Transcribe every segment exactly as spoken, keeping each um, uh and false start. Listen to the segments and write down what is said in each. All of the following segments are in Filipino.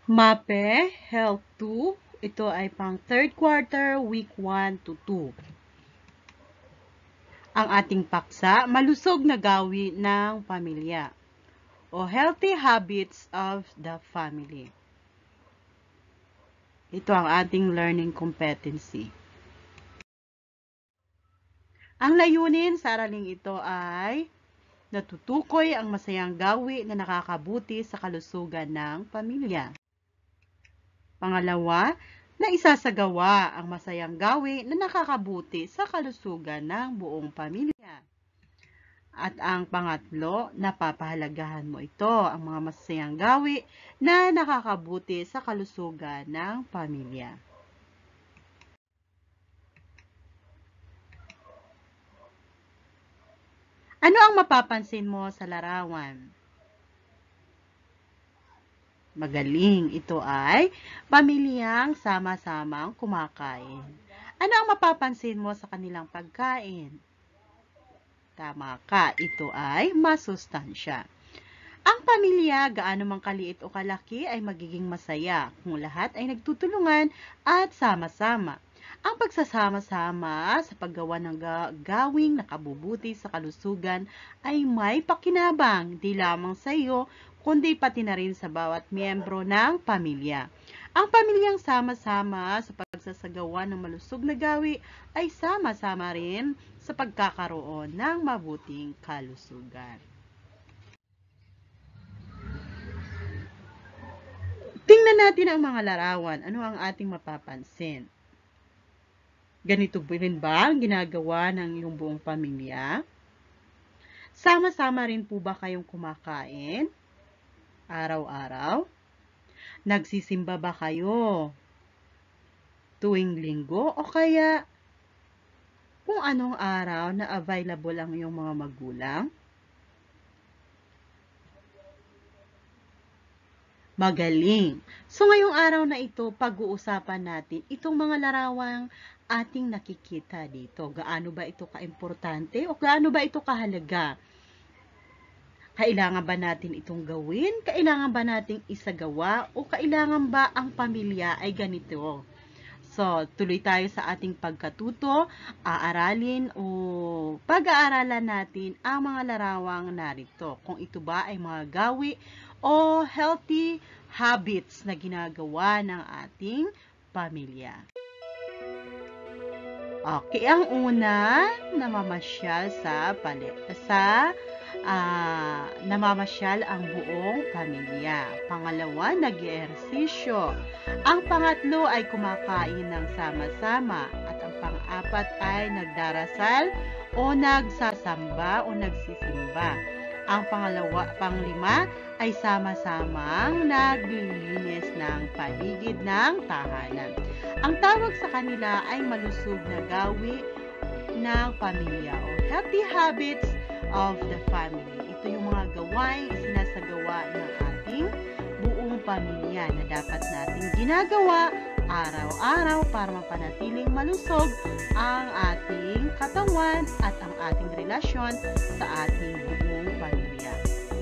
MAPE Health two. Ito ay pang third quarter, week one to two. Ang ating paksa, malusog na gawi ng pamilya o healthy habits of the family. Ito ang ating learning competency. Ang layunin sa araling ito ay natutukoy ang masayang gawi na nakakabuti sa kalusugan ng pamilya. Pangalawa, na isasagawa ang masayang gawi na nakakabuti sa kalusugan ng buong pamilya. At ang pangatlo, napapahalagahan mo ito, ang mga masayang gawi na nakakabuti sa kalusugan ng pamilya. Ano ang mapapansin mo sa larawan? Magaling, ito ay pamilyang sama-samang kumakain. Ano ang mapapansin mo sa kanilang pagkain? Tama ka, ito ay masustansya. Ang pamilya, gaano mang kaliit o kalaki, ay magiging masaya kung lahat ay nagtutulungan at sama-sama. Ang pagsasama-sama sa paggawa ng gawing nakabubuti sa kalusugan ay may pakinabang di lamang sa iyo, kundi pati na rin sa bawat miyembro ng pamilya. Ang pamilyang sama-sama sa pagsasagawa ng malusog na gawi ay sama-sama rin sa pagkakaroon ng mabuting kalusugan. Tingnan natin ang mga larawan. Ano ang ating mapapansin? Ganito rin ba ang ginagawa ng iyong buong pamilya? Sama-sama rin po ba kayong kumakain? Araw-araw? Nagsisimba ba kayo tuwing linggo o kaya kung anong araw na available ang iyong mga magulang? Magaling! So ngayong araw na ito, pag-uusapan natin itong mga larawang ating nakikita dito. Gaano ba ito kaimportante o gaano ba ito kahalaga? Kailangan ba natin itong gawin? Kailangan ba nating isagawa? O kailangan ba ang pamilya ay ganito? So, tuloy tayo sa ating pagkatuto, aaralin o pag-aaralan natin ang mga larawang narito. Kung ito ba ay mga gawi o healthy habits na ginagawa ng ating pamilya. Okay, ang una, namamasyal sa palit sa uh, namamasyal ang buong pamilya. Pangalawa, nag-ehersisyo. Ang pangatlo ay kumakain ng sama-sama. At ang pang-apat ay nagdarasal o nagsasamba o nagsisimba. Ang pangalawa, panglima ay sama-samang naglilinis ng paligid ng tahanan. Ang tawag sa kanila ay malusog na gawi ng pamilya o healthy habits of the family. Ito yung mga gawain isinasagawa ng ating buong pamilya na dapat nating ginagawa araw-araw para mapanatiling malusog ang ating katawan at ang ating relasyon sa ating buong pamilya.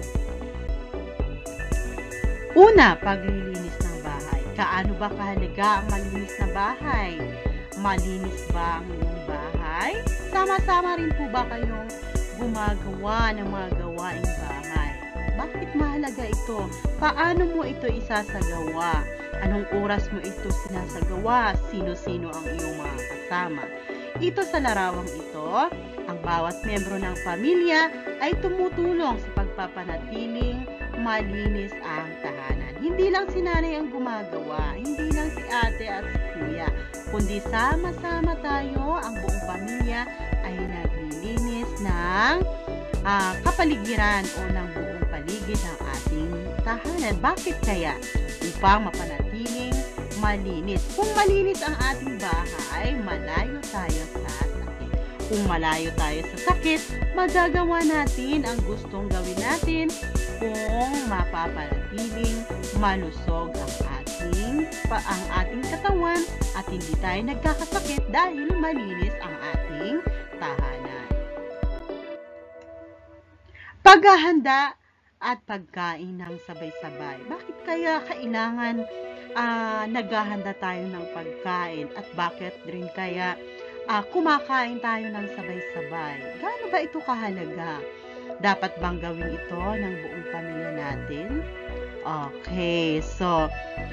Una, paglilinis ng bahay. Kaano ba kahalaga ang malinis na bahay? Malinis ba ang iyong bahay? Sama-sama rin po ba kayong gumagawa ng mga gawaing bahay? Bakit mahalaga ito? Paano mo ito isasagawa? Anong oras mo ito sinasagawa? Sino-sino ang iyong mga kasama? Ito sa larawang ito, ang bawat miyembro ng pamilya ay tumutulong sa pagpapanatiling malinis ang tahanan. Hindi lang si nanay ang gumagawa, hindi lang si ate at si kuya, kundi sama-sama tayo, ang buong pamilya ay naglilinis ng uh, kapaligiran o ng buong paligid ng ating tahanan. Bakit kaya? Upang mapanatiling malinis. Kung malinis ang ating bahay, malayo tayo sa sakit. Kung malayo tayo sa sakit, magagawa natin ang gustong gawin natin kung mapapanatiling malusog ang ating, pa, ang ating katawan at hindi tayo nagkakasakit dahil malinis ang ating tahanan. Paghahanda at pagkain ng sabay-sabay. Bakit kaya kailangan uh, naghahanda tayo ng pagkain at bakit rin kaya uh, kumakain tayo ng sabay-sabay? Gaano ba ito kahalaga? Dapat bang gawin ito ng buong pamilya natin? Okay, so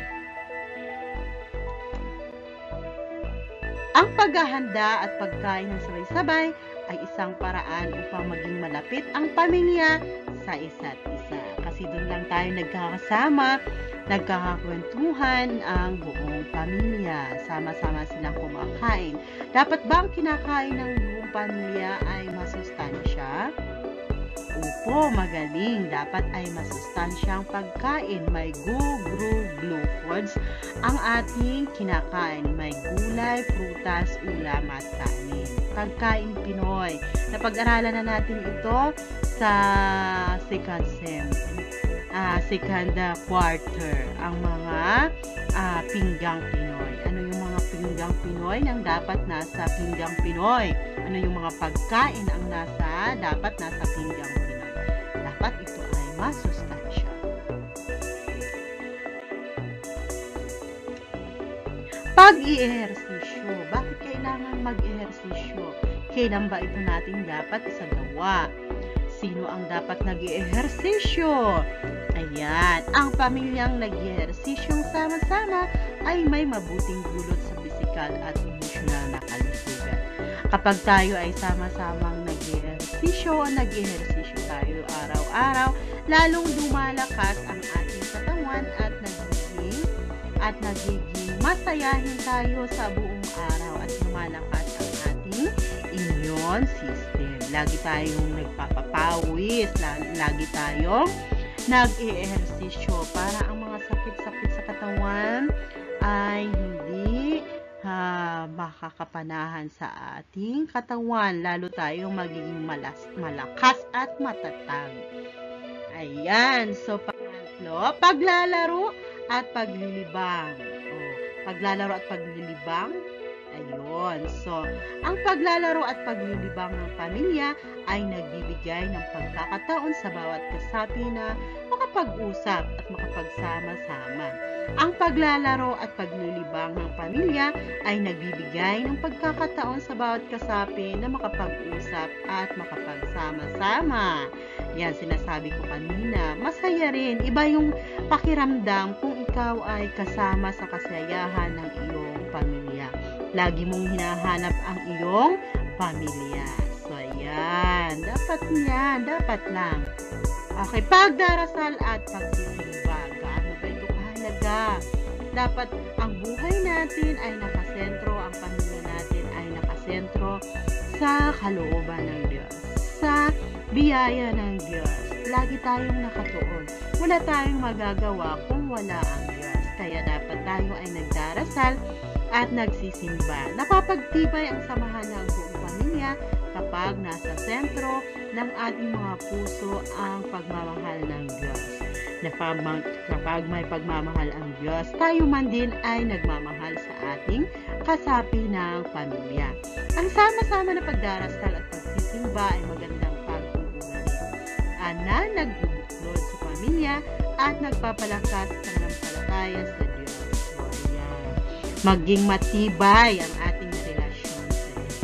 ang paghahanda at pagkain ng sabay-sabay ay isang paraan upang maging malapit ang pamilya sa isa't isa. Kasi doon lang tayo nagkakasama, nagkakakwentuhan ang buong pamilya. Sama-sama silang kumakain. Dapat ba ang kinakain ng buong pamilya ay masustansya? Opo, magaling. Dapat ay masustansyang pagkain. May gu-gru-glu foods ang ating kinakain. May gulay, prutas, ulam at kanin. Pagkain Pinoy. Napag-aralan na natin ito sa second sem, uh, second uh, quarter. Ang mga uh, pinggang Pinoy. Ano yung mga pinggang Pinoy nang dapat nasa pinggang Pinoy? Ano yung mga pagkain ang nasa dapat nasa pinggang Pinoy? Dapat ito ay masustansya. Pag-i-ehersisyo. Bakit kailangan mag-ehersisyo? Kailan ba ito natin dapat isagawa? Sino ang dapat nag-i-ehersisyo? Ayan, ang pamilyang nag-i-ehersisyong sama-sama ay may mabuting dulot sa pisikal at emosyonal na kalusugan. Kapag tayo ay sama-samang nag-i-ehersisyo o nag-i-ehersisyo tayo araw-araw, lalong lumalakas ang ating katawan at nagiging at nagiging masayahin tayo sa buong araw at lumalakas ang ating immune system. Lagi tayong nagpapapawis, lagi tayong nag-i-ehersisyo para ang mga sakit-sakit sa katawan ay hindi ha, makakapanahan sa ating katawan. Lalo tayong magiging malas, malakas at matatag. Ayan. So, pangatlo, paglalaro at paglilibang. O, paglalaro at paglilibang. Ayun. So, ang paglalaro at paglilibang ng pamilya ay nagbibigay ng pagkakataon sa bawat kasapi na makapag-usap at makapagsama-sama. Ang paglalaro at paglilibang ng pamilya ay nagbibigay ng pagkakataon sa bawat kasapi na makapag-usap at makapagsama-sama. Yan, sinasabi ko kanina. Masaya rin. Iba yung pakiramdam kung ikaw ay kasama sa kasiyahan ng iyong pamilya. Lagi mong hinahanap ang iyong pamilya. So, ayan. Dapat yan. Dapat lang. Okay, pagdarasal at pagsisimba. Gaano ba ito kahalaga? Dapat ang buhay natin ay nakasentro, ang pamilya natin ay nakasentro sa kalooban ng Diyos, sa biyaya ng Diyos. Lagi tayong nakatuon. Wala tayong magagawa kung wala ang Diyos. Kaya dapat tayo ay nagdarasal at nagsisimba. Napapagtibay ang samahan ng buong pamilya kapag nasa sentro ng ating mga puso ang pagmamahal ng Diyos. Kapag may pagmamahal ang Diyos, tayo man din ay nagmamahal sa ating kasapi ng pamilya. Ang sama-sama na pagdarasal at pagsisimba ay magandang pag-uugali na nagbubuklod sa pamilya at nagpapalakas sa pananampalataya sa Diyos. So, ayan. Maging matibay ang ating relasyon sa Diyos.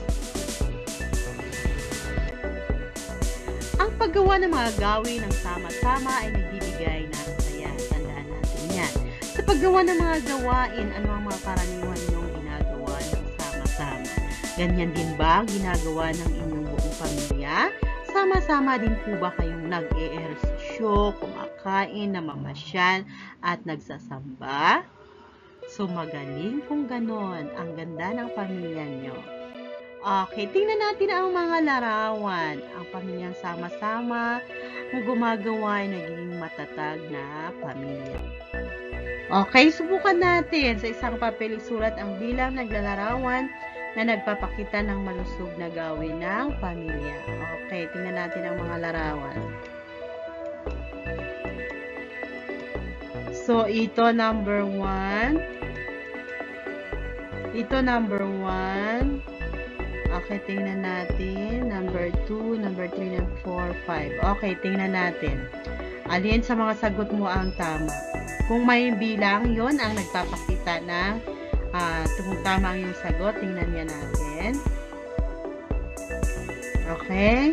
Ang paggawa ng mga gawi ng sama-sama ay nagbibigay ng saya. Tandaan natin yan. Sa paggawa ng mga gawain, ano ang mga karaniwan niyong ginagawa ng sama-sama? Ganyan din ba ang ginagawa ng inyong buong pamilya? Sama-sama din po ba kayong nag-e-ehersisyo, kumakain, namamasyal, at nagsasamba? So, magaling kung ganon. Ang ganda ng pamilya nyo. Okay, tingnan natin ang mga larawan. Ang pamilyang sama-sama, kung gumagawa ay naging matatag na pamilya. Okay, subukan natin. Sa isang papel isulat ang bilang naglalarawan na nagpapakita ng malusog na gawi ng pamilya. Okay, tingnan natin ang mga larawan. So, ito number one. Ito number one. Okay, tingnan natin. Number two, number three, number four, five. Okay, tingnan natin. Alin sa mga sagot mo ang tama? Kung may bilang, yon ang nagpapakita na uh, kung tama ang yung sagot. Tingnan niya natin. Okay.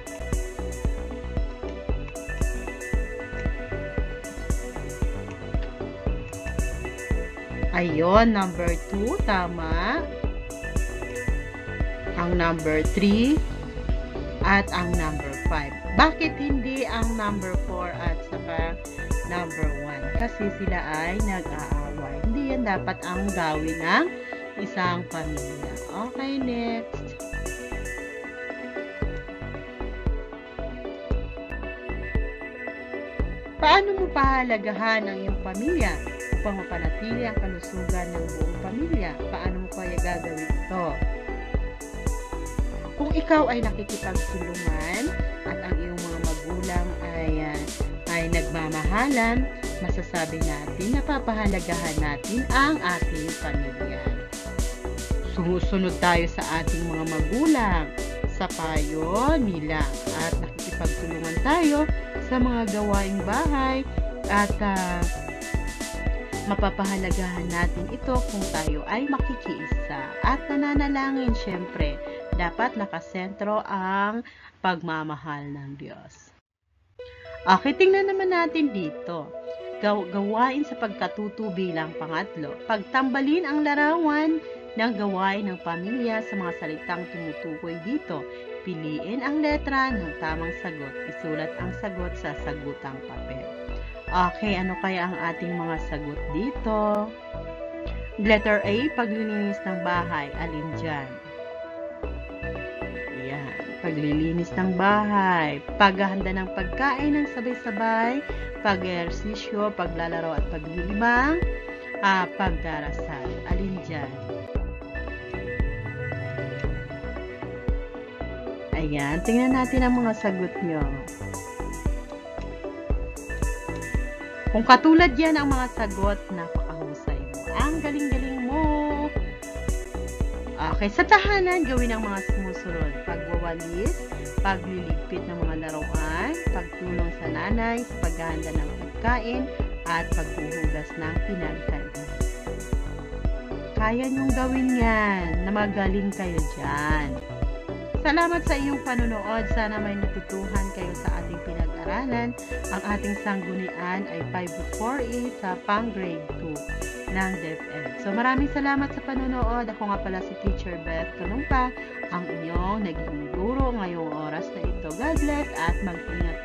Ayun, number two, tama. Ang number three at ang number five. Bakit hindi ang number four at saka number one? Kasi sila ay nag-aaway. Hindi yan dapat ang gawin ng isang pamilya. Okay, next. Paano mo pahalagahan ang iyong pamilya upang mapanatili ang kalusugan ng buong pamilya? Paano mo kaya gagawin ito? Kung ikaw ay nakikipagtulungan at ang iyong mga magulang ay, uh, ay nagmamahalan, masasabi natin na papahalagahan natin ang ating pamilya. Sumusunod tayo sa ating mga magulang sa payo nila at nakikipagtulungan tayo sa mga gawaing bahay at uh, mapapahalagahan natin ito kung tayo ay makikiisa at nananalangin. Syempre, dapat nakasentro ang pagmamahal ng Diyos. Okay, tingnan naman natin dito. Gawain sa pagkatuto bilang pangatlo. Pagtambalin ang larawan ng gawain ng pamilya sa mga salitang tumutukoy dito. Piliin ang letra ng tamang sagot. Isulat ang sagot sa sagutang papel. Okay, ano kaya ang ating mga sagot dito? Letter A, paglilinis ng bahay. Alin dyan? Ayan, paglilinis ng bahay. Paghahanda ng pagkain ng sabay-sabay. Pag-ehersisyo, paglalaro at paglilibang. Ah, pagdarasal. Alin dyan? Ayan, tingnan natin ang mga sagot nyo. Kung katulad yan ang mga sagot, napakahusay mo. Ang galing-galing mo. Okay, sa tahanan, gawin ang mga sumusunod. Pagwawalis, pagliligpit ng mga laruan, pagtulong sa nanay, sa paghahanda ng pagkain, at paghuhugas ng pinagkainan. Kaya niyong gawin yan, na magaling kayo dyan. Salamat sa iyong panonood. Sana may natutuhan kayo sa ating pinag-aralan. Ang ating sanggunian ay five four eight sa pang grade two ng DepEd. So maraming salamat sa panonood. Ako nga pala si Teacher Beth Kanumpa, ang inyong naging guro ngayong oras na ito. God bless at mag-ingat